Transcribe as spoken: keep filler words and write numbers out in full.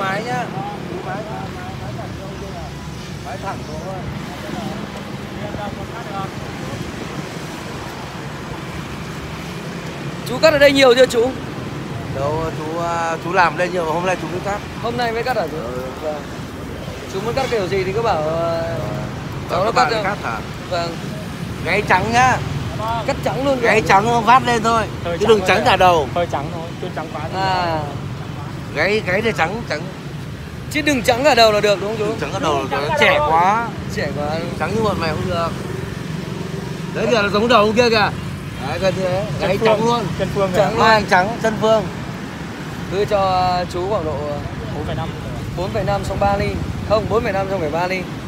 mái nhá. Chú mái mái mái thẳng thôi chứ nào. Mái thẳng thôi. Chú cắt ở đây nhiều chưa chú? Đâu chú chú làm đây nhiều, hôm nay chú mới cắt. Hôm nay mới cắt hả chú? Ừ. Vâng. Chú muốn cắt kiểu gì thì cứ bảo cháu nó cắt cho. Cắt hả? Vâng. Gáy trắng nhá. Cắt trắng luôn. Gáy trắng vát lên thôi. Hơi Chứ đừng trắng cả đầu. Hơi trắng thôi, chứ trắng quá thì À. Gáy gáy để trắng trắng. Chứ đừng trắng cả đầu là được đúng không chú? Đừng trắng cả đầu là nó trẻ quá. Trẻ quá. Trắng như bọn mày không được. Đấy kìa, nó giống đầu ông kia kìa. Đấy, gần như thế. Gáy trắng luôn. Chân phương Trắng Mai anh trắng, chân phương. Đưa cho chú khoảng độ bốn phẩy năm bốn phẩy năm xong ba ly. Không, bốn phẩy năm xong phải ba ly.